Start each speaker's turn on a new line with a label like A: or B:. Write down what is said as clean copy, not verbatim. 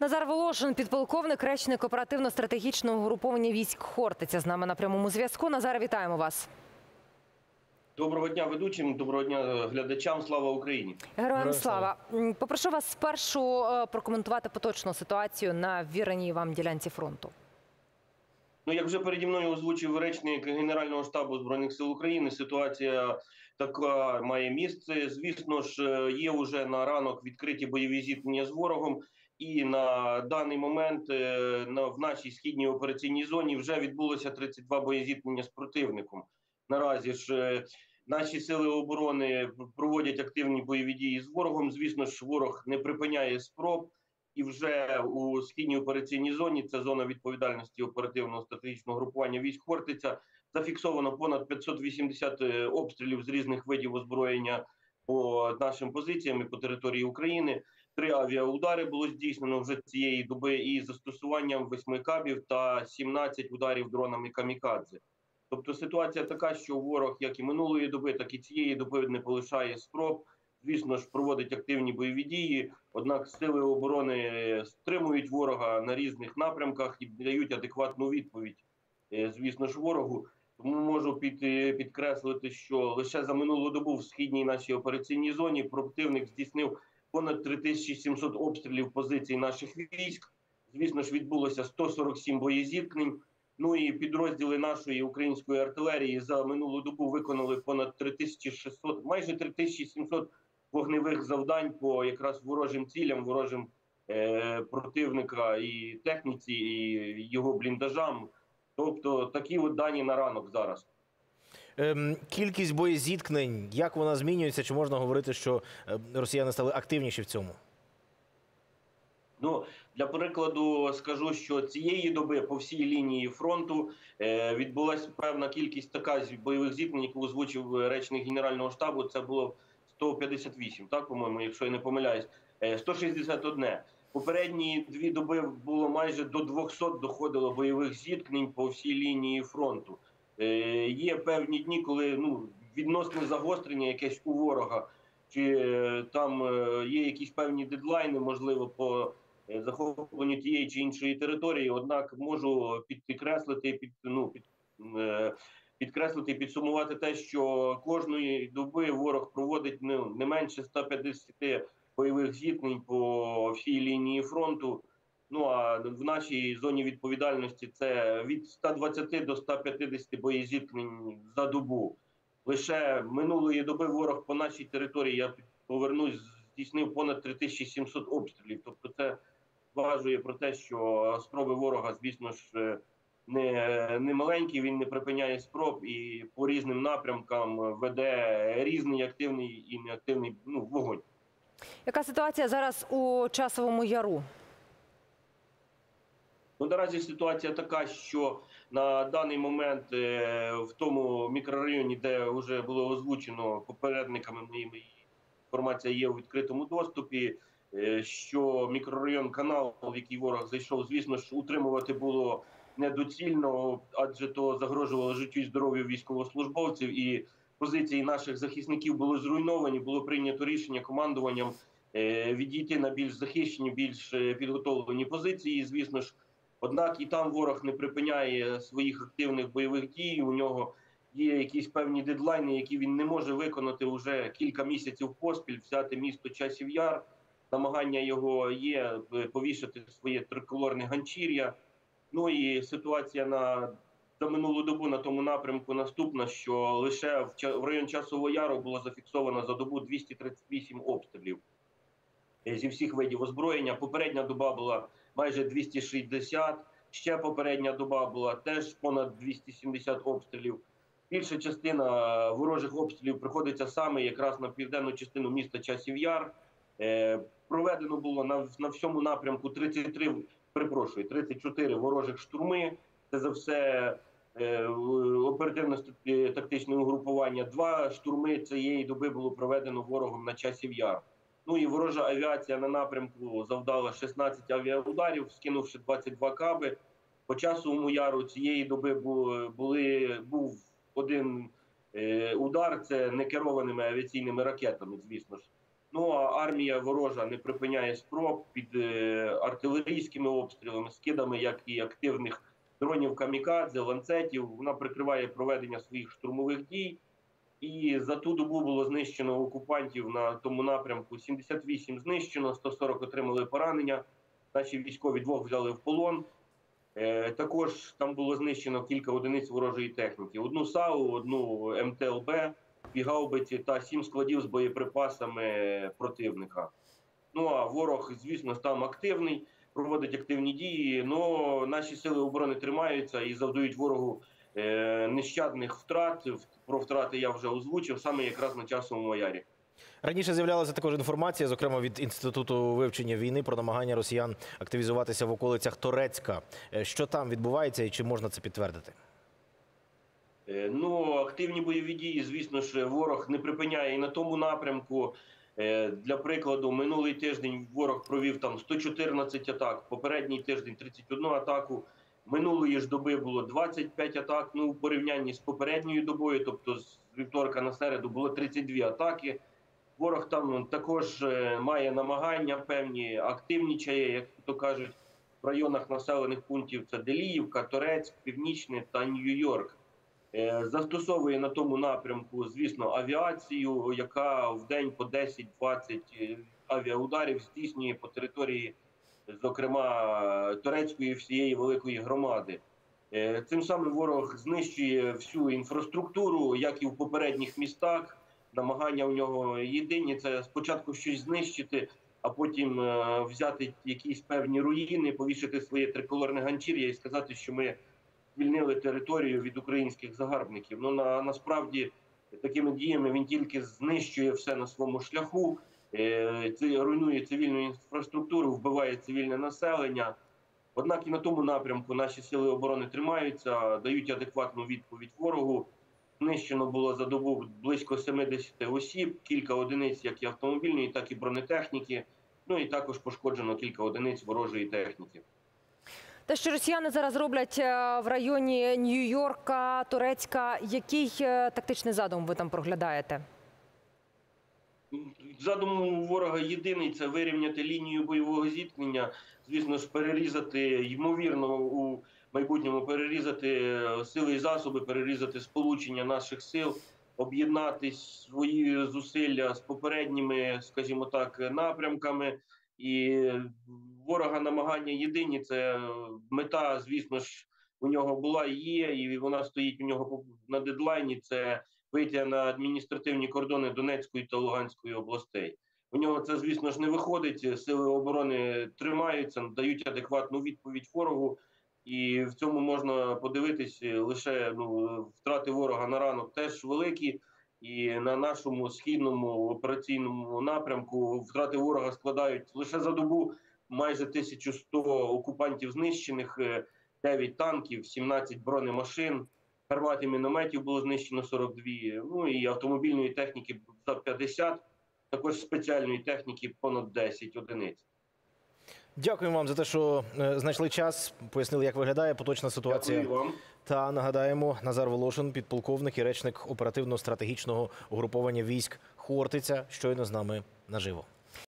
A: Назар Волошин, підполковник, речник оперативно-стратегічного угруповання військ «Хортиця» з нами на прямому зв'язку. Назаре, вітаємо вас.
B: Доброго дня ведучим, доброго дня глядачам. Слава Україні!
A: Героям слава! Попрошу вас спершу прокоментувати поточну ситуацію на ввіреній вам ділянці фронту.
B: Ну, як вже переді мною озвучив речник Генерального штабу Збройних сил України, ситуація така має місце. Звісно ж, є вже на ранок відкриті бойові зіткнення з ворогом. І на даний момент в нашій східній операційній зоні вже відбулося 32 боєзіткнення з противником. Наразі ж наші сили оборони проводять активні бойові дії з ворогом. Звісно ж, ворог не припиняє спроб. І вже у східній операційній зоні, це зона відповідальності оперативного стратегічного групування військ «Хортиця», зафіксовано понад 580 обстрілів з різних видів озброєння по нашим позиціям і по території України. 3 авіаудари було здійснено вже цієї доби із застосуванням 8 кабів та 17 ударів дронами камікадзе. Тобто ситуація така, що ворог як і минулої доби, так і цієї доби не полишає спроб. Звісно ж, проводить активні бойові дії, однак сили оборони стримують ворога на різних напрямках і дають адекватну відповідь, звісно ж, ворогу. Тому можу підкреслити, що лише за минулу добу в східній нашій операційній зоні противник здійснив понад 3700 обстрілів позицій наших військ. Звісно ж, відбулося 147 боєзіткнень. Ну і підрозділи нашої української артилерії за минулу добу виконали понад 3600, майже 3700 вогневих завдань по якраз ворожим цілям, ворожим противника і техніці, і його бліндажам. Тобто такі от дані на ранок зараз.
C: Кількість боєзіткнень, як вона змінюється? Чи можна говорити, що росіяни стали активніші в цьому?
B: Ну, для прикладу скажу, що цієї доби по всій лінії фронту відбулася певна кількість така бойових зіткнень, яку озвучив речник Генерального штабу. Це було 158, так, по-моєму, якщо я не помиляюсь, 161. Попередні 2 доби було майже до 200 доходило бойових зіткнень по всій лінії фронту. Є певні дні, коли відносне загострення якесь у ворога, чи там є якісь певні дедлайни, можливо, по захопленню тієї чи іншої території. Однак можу підкреслити і підсумувати те, що кожної доби ворог проводить не менше 150 бойових зіткнень по всій лінії фронту. Ну а в нашій зоні відповідальності це від 120 до 150 боєзіткнень за добу. Лише минулої доби ворог по нашій території, я повернусь, здійснив понад 3700 обстрілів. Тобто це зважує про те, що спроби ворога, звісно ж, не маленькі, він не припиняє спроб і по різним напрямкам веде різний активний і неактивний вогонь.
A: Яка ситуація зараз у Часовому Яру?
B: Ну, наразі ситуація така, що на даний момент в тому мікрорайоні, де вже було озвучено попередниками моїми, інформація є у відкритому доступі, що мікрорайон Канал, в який ворог зайшов, звісно ж, утримувати було недоцільно, адже то загрожувало життю і здоров'ю військовослужбовців, і позиції наших захисників були зруйновані, було прийнято рішення командуванням відійти на більш захищені, більш підготовлені позиції, звісно ж. Однак і там ворог не припиняє своїх активних бойових дій, у нього є якісь певні дедлайни, які він не може виконати вже кілька місяців поспіль, взяти місто Часів Яр. Намагання його є повішати своє триколорне ганчір'я. Ну і ситуація за минулу добу на тому напрямку наступна, що лише в район Часового Яру було зафіксовано за добу 238 обстрілів зі всіх видів озброєння. Попередня доба була майже 260, ще попередня доба була теж понад 270 обстрілів. Більша частина ворожих обстрілів приходиться саме якраз на південну частину міста Часів Яр. Проведено було на всьому напрямку 34 ворожих штурми. Це за все оперативно-тактичне угрупування. 2 штурми цієї доби було проведено ворогом на Часів Яр. Ну і ворожа авіація на напрямку завдала 16 авіаударів, скинувши 22 каби. По Часовому Яру цієї доби був 1 удар, це некерованими авіаційними ракетами, звісно ж. Ну а армія ворожа не припиняє спроб під артилерійськими обстрілами, скидами як і активних дронів камікадзе, ланцетів. Вона прикриває проведення своїх штурмових дій. І за ту добу було знищено окупантів на тому напрямку 78 знищено, 140 отримали поранення. Наші військові 2 взяли в полон. Також там було знищено кілька одиниць ворожої техніки. 1 САУ, 1 МТЛБ, 2 гаубиці та 7 складів з боєприпасами противника. Ну а ворог, звісно, там активний, проводить активні дії, але наші сили оборони тримаються і завдають ворогу нещадних втрат. Про втрати я вже озвучив, саме якраз на Часовому Ярі.
C: Раніше з'являлася також інформація, зокрема від Інституту вивчення війни, про намагання росіян активізуватися в околицях Торецька. Що там відбувається і чи можна це підтвердити?
B: Ну, активні бойові дії, звісно ж, ворог не припиняє і на тому напрямку. Для прикладу, минулий тиждень ворог провів там 114 атак, попередній тиждень 31 атаку. Минулої ж доби було 25 атак, ну, у порівнянні з попередньою добою, тобто з вівторка на середу було 32 атаки. Ворог там також має намагання певні, активнічає, як то кажуть, в районах населених пунктів це Деліївка, Торецьк, Північне та Нью-Йорк. Застосовує на тому напрямку, звісно, авіацію, яка в день по 10-20 авіаударів здійснює по території, зокрема, Торецької всієї великої громади. Цим самим ворог знищує всю інфраструктуру, як і в попередніх містах. Намагання у нього єдині – це спочатку щось знищити, а потім взяти якісь певні руїни, повішати своє триколорне ганчір'я і сказати, що ми звільнили територію від українських загарбників. Ну, насправді, такими діями він тільки знищує все на своєму шляху, руйнує цивільну інфраструктуру, вбиває цивільне населення. Однак і на тому напрямку наші сили оборони тримаються, дають адекватну відповідь ворогу. Знищено було за добу близько 70 осіб, кілька одиниць як і автомобільної, так і бронетехніки. Ну і також пошкоджено кілька одиниць ворожої техніки.
A: Те, що росіяни зараз роблять в районі Нью-Йорка, Торецька, який тактичний задум ви там проглядаєте?
B: Задум у ворога єдиний – це вирівняти лінію бойового зіткнення, звісно ж, перерізати, ймовірно, у майбутньому перерізати сили і засоби, перерізати сполучення наших сил, об'єднати свої зусилля з попередніми, скажімо так, напрямками. І ворога намагання єдині, це мета, звісно ж, у нього була і є, і вона стоїть у нього на дедлайні, це вийти на адміністративні кордони Донецької та Луганської областей. У нього це, звісно ж, не виходить, сили оборони тримаються, дають адекватну відповідь ворогу, і в цьому можна подивитись лише втрати ворога на ранок теж великі, і на нашому східному операційному напрямку втрати ворога складають лише за добу майже 1100 окупантів знищених, 9 танків, 17 бронемашин, гармат і мінометів було знищено 42, ну і автомобільної техніки за 50, також спеціальної техніки понад 10 одиниць.
C: Дякуємо вам за те, що знайшли час, пояснили, як виглядає поточна ситуація.
B: Дякую вам.
C: Та нагадаємо, Назар Волошин, підполковник і речник оперативно-стратегічного угруповання військ «Хортиця», щойно з нами наживо.